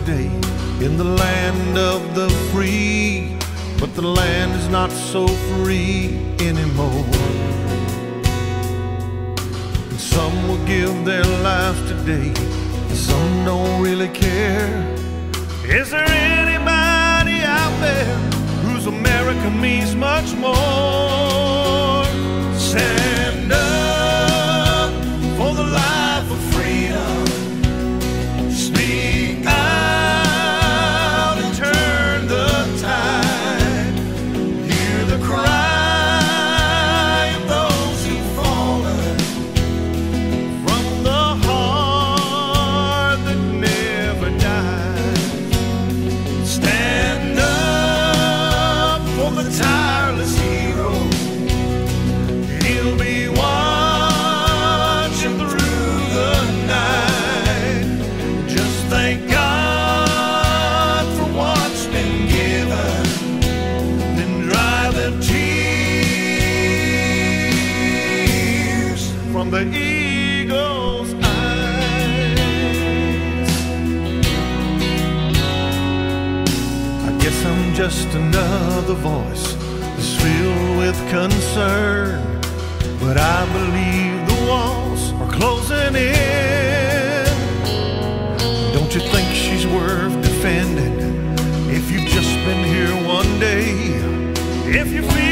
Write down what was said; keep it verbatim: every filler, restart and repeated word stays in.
today in the land of the free, but the land is not so free anymore. And some will give their lives today, and some don't really care. Is there anybody out there whose America means much more? Stand up for the life of freedom. Speak out and turn the tide. Hear the cry of those who've fallen from the heart that never dies. Stand up for the tireless hero. He'll be watching through the night. Just thank God for what's been given, then dry the tears from the eagle's eyes. I guess I'm just another voice that's filled with concern, but I believe the walls are closing in. Don't you think she's worth defending? If you've just been here one day, if you feel